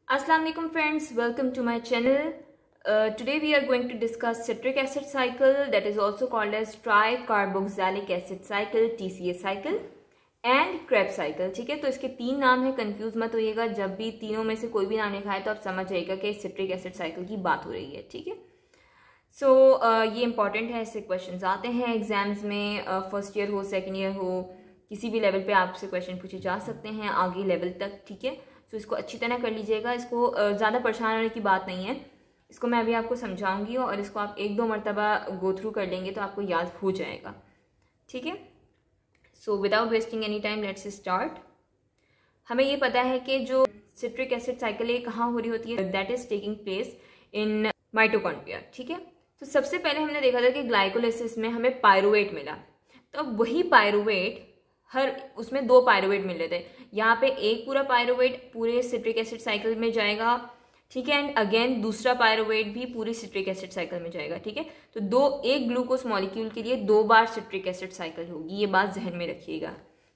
Assalamu alaikum friends, welcome to my channel. Today we are going to discuss citric acid cycle, that is also called as tricarboxylic acid cycle, TCA cycle and Krebs cycle. ठीक है, तो इसके तीन नाम है, confuse मत होइएगा। जब भी तीनों में से कोई भी नाम लिखा है तो आप समझ जाइएगा कि सिट्रिक एसिड साइकिल की बात हो रही है। ठीक है, सो ये इंपॉर्टेंट है, इससे क्वेश्चंस आते हैं एग्जाम्स में। फर्स्ट ईयर हो, सेकेंड ईयर हो, किसी भी लेवल पे आपसे क्वेश्चन पूछे जा सकते हैं, आगे लेवल तक। ठीक है, तो इसको अच्छी तरह कर लीजिएगा। इसको ज़्यादा परेशान होने की बात नहीं है, इसको मैं अभी आपको समझाऊंगी और इसको आप एक दो मरतबा गो थ्रू कर लेंगे तो आपको याद हो जाएगा। ठीक है, so without wasting any time let's start. हमें ये पता है कि जो सिट्रिक एसिड साइकिल है कहाँ हो रही होती है, that is taking place in mitochondria. ठीक है, तो सबसे पहले हमने देखा था कि ग्लाइकोलाइसिस में हमें पायरुवेट मिला, तो अब वही पायरुवेट उसमें दो पायरुवेट मिल रहे थे। यहाँ पे एक पूरा पायरुवेट पूरे सिट्रिक एसिड साइकिल में जाएगा। ठीक है, एंड अगेन दूसरा पायरुवेट भी पूरी सिट्रिक एसिड साइकिल में जाएगा। ठीक है, तो एक ग्लूकोज मॉलिक्यूल के लिए दो बार सिट्रिक एसिड साइकिल होगी, ये बात जहन में रखिएगा।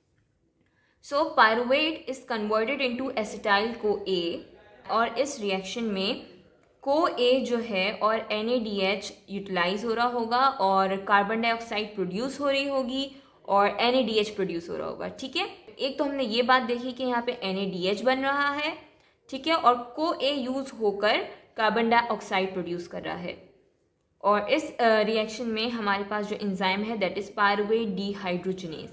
So pyruvate is converted into acetyl CoA और इस रिएक्शन में CoA जो है और NADH यूटिलाइज हो रहा होगा और कार्बन डाइऑक्साइड प्रोड्यूस हो रही होगी और NADH प्रोड्यूस हो रहा होगा। ठीक है, एक तो हमने ये बात देखी कि यहाँ पे NADH बन रहा है, ठीक है, और CoA यूज होकर कार्बन डाइऑक्साइड प्रोड्यूस कर रहा है। और इस रिएक्शन में हमारे पास जो एंजाइम है दैट इज पायरुवेट डिहाइड्रोजिनेज।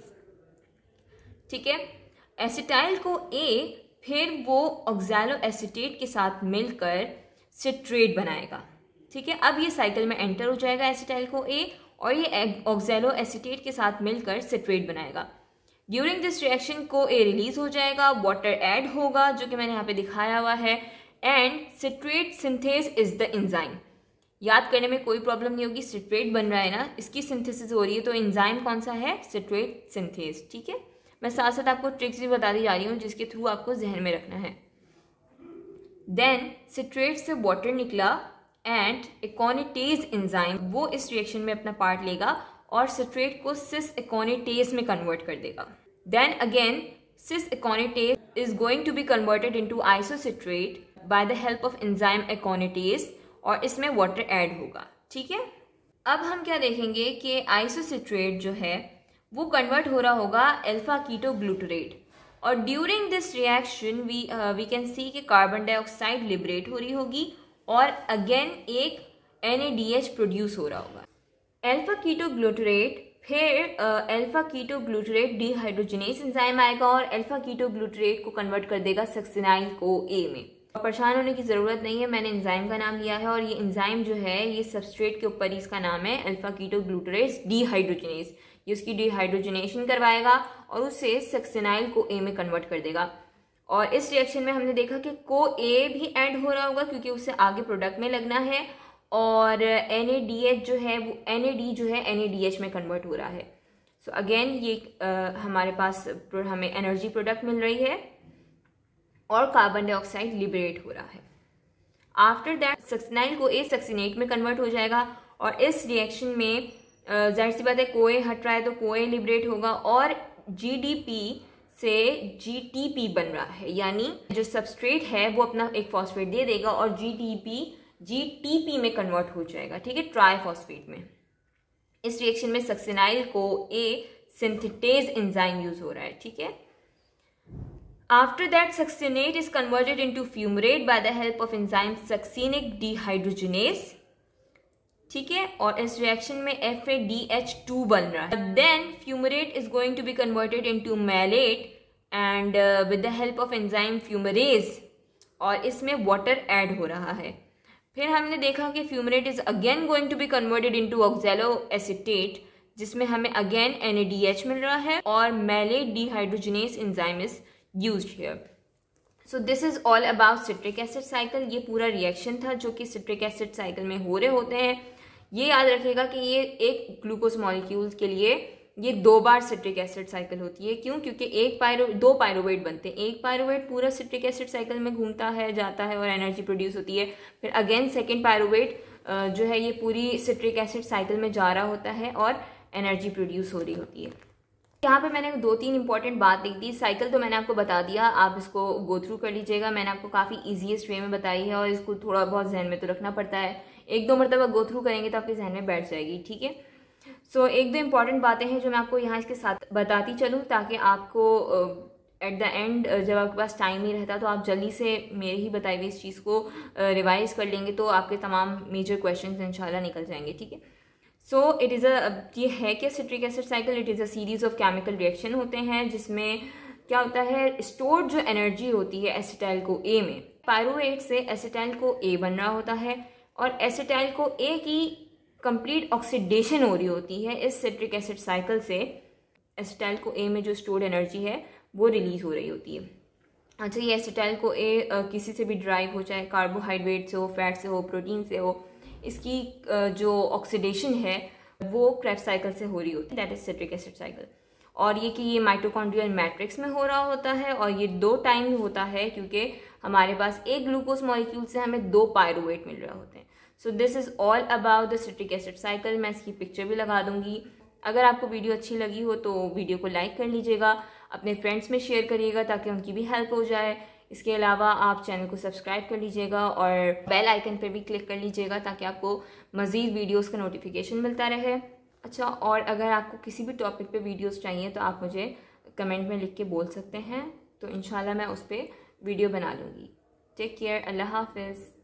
ठीक है, एसिटाइल CoA फिर वो ऑक्सैलो एसीटेट के साथ मिलकर सिट्रेट बनाएगा। ठीक है, अब ये साइकिल में एंटर हो जाएगा एसिटाइल CoA और ये ऑक्सैलो एसीटेट के साथ मिलकर सिट्रेट बनाएगा। During this reaction CoA release हो जाएगा, वाटर ऐड होगा जो कि मैंने यहाँ पे दिखाया हुआ है, and citrate synthase is the enzyme. याद करने में कोई प्रॉब्लम नहीं होगी, सिट्रेट बन रहा है ना, इसकी सिंथेसिस हो रही है, तो एंजाइम कौन सा है, सिट्रेट सिंथेस। ठीक है, मैं साथ साथ आपको ट्रिक्स भी बताती जा रही हूँ जिसके थ्रू आपको जहन में रखना है। देन सिट्रेट से वाटर निकला एंड एकोनिटेज एंजाइम वो इस रिएक्शन में अपना पार्ट लेगा और सिट्रेट को सिस एकोनिटेज में कन्वर्ट कर देगा। Then again cis aconitase is going to be converted into isocitrate by the help of enzyme aconitase और इसमें वाटर ऐड होगा। ठीक है, अब हम क्या देखेंगे कि आइसोसिट्रेट जो है वो कन्वर्ट हो रहा होगा अल्फा कीटो ग्लूटरेट और during this reaction we can see कि कार्बन डाइऑक्साइड लिबरेट हो रही होगी और अगेन एक NADH प्रोड्यूस हो रहा होगा। अल्फा कीटो ग्लूटरेट फिर alpha ketoglutarate dehydrogenase enzyme आएगा और अल्फा कीटो ग्लूटरेट को कन्वर्ट कर देगा सक्सिनाइल CoA में। परेशान होने की ज़रूरत नहीं है, मैंने एंजाइम का नाम लिया है और ये एंजाइम जो है ये सबस्ट्रेट के ऊपर ही इसका नाम है अल्फा कीटो ग्लूटरेट डिहाइड्रोजिनेज। ये उसकी डिहाइड्रोजिनेशन करवाएगा और उसे सक्सिनाइल CoA में कन्वर्ट कर देगा। और इस रिएक्शन में हमने देखा कि CoA भी ऐड हो रहा होगा क्योंकि उसे आगे प्रोडक्ट में लगना है और NADH जो है वो NAD जो है NADH में कन्वर्ट हो रहा है। सो अगेन ये हमारे पास हमें एनर्जी प्रोडक्ट मिल रही है और कार्बन डाइऑक्साइड लिबरेट हो रहा है। After that succinyl CoA succinate में कन्वर्ट हो जाएगा और इस रिएक्शन में जाहिर सी बात है CoA हट रहा है तो CoA लिबरेट होगा और GDP से GTP बन रहा है, यानी जो सबस्ट्रेट है वो अपना एक फॉस्फेट दे देगा और GTP में कन्वर्ट हो जाएगा। ठीक है, ट्राइफॉस्फेट में। इस रिएक्शन में succinyl CoA synthetase enzyme use हो रहा है। ठीक है, after that succinate is converted into fumarate by the help of enzyme succinic dehydrogenase. ठीक है, और इस रिएक्शन में FADH2 बन रहा है। Then fumarate is going to be converted into malate and with the help of enzyme fumarase और इसमें वाटर ऐड हो रहा है। फिर हमने देखा कि fumarate is again going to be converted into oxaloacetate जिसमें हमें अगेन NADH मिल रहा है और malate dehydrogenase enzyme is used here. So this is all about citric acid cycle. ये पूरा रिएक्शन था जो कि सिट्रिक एसिड साइकिल में हो रहे होते हैं। ये याद रखिएगा कि ये एक ग्लूकोज मॉलिक्यूल्स के लिए ये दो बार सिट्रिक एसिड साइकिल होती है। क्यों? क्योंकि दो पायरुवेट बनते हैं, एक पायरुवेट पूरा सिट्रिक एसिड साइकिल में घूमता है, जाता है और एनर्जी प्रोड्यूस होती है। फिर अगेन सेकेंड पायरुवेट जो है ये पूरी सिट्रिक एसिड साइकिल में जा रहा होता है और एनर्जी प्रोड्यूस हो रही होती है। यहाँ पे मैंने 2-3 इंपॉर्टेंट बात लिख दी। साइकिल तो मैंने आपको बता दिया, आप इसको गो थ्रू कर लीजिएगा। मैंने आपको काफ़ी ईजीएस्ट वे में बताई है और इसको थोड़ा बहुत जहन में तो रखना पड़ता है। 1-2 मरतबा गो थ्रू करेंगे तो आपके जहन में बैठ जाएगी, ठीक है। सो 1-2 इंपॉर्टेंट बातें हैं जो मैं आपको यहाँ इसके साथ बताती चलूँ, ताकि आपको एट द एंड जब आपके पास टाइम नहीं रहता तो आप जल्दी से मेरे ही बताई हुई इस चीज़ को रिवाइज कर लेंगे, तो आपके तमाम मेजर क्वेश्चन इंशाल्लाह निकल जाएंगे, ठीक है। सो इट इज़ ये है कि citric acid cycle it is a series of chemical reaction होते हैं, जिसमें क्या होता है, स्टोर्ड जो एनर्जी होती है एसिटाइल को ए में, पायरुवेट से एसिटाइल को ए बन रहा होता है और एसिटाइल को ए की कंप्लीट ऑक्सीडेशन हो रही होती है इस सिट्रिक एसिड साइकिल से। एसिटाइल को ए में जो स्टोर्ड एनर्जी है वो रिलीज हो रही होती है। अच्छा, ये एसिटाइल को ए किसी से भी ड्राइव हो, चाहे कार्बोहाइड्रेट से हो, फैट से हो, प्रोटीन से हो, इसकी जो ऑक्सीडेशन है वो क्रेब्स साइकिल से हो रही होती है, that is citric acid cycle. और ये कि ये माइटोकॉन्ड्रियल मैट्रिक्स में हो रहा होता है और ये 2 टाइम होता है, क्योंकि हमारे पास एक ग्लूकोज मॉलिक्यूल से हमें 2 पायरुवेट मिल रहे होते हैं। So this is all about the citric acid cycle. मैं इसकी पिक्चर भी लगा दूंगी। अगर आपको वीडियो अच्छी लगी हो तो वीडियो को लाइक कर लीजिएगा, अपने फ्रेंड्स में शेयर करिएगा ताकि उनकी भी हेल्प हो जाए। इसके अलावा आप चैनल को सब्सक्राइब कर लीजिएगा और बेल आइकन पर भी क्लिक कर लीजिएगा ताकि आपको मज़ीद वीडियोस का नोटिफिकेशन मिलता रहे। अच्छा, और अगर आपको किसी भी टॉपिक पे वीडियोस चाहिए तो आप मुझे कमेंट में लिख के बोल सकते हैं, तो इंशाल्लाह मैं उस पर वीडियो बना लूँगी। टेक केयर, अल्लाह हाफिज़।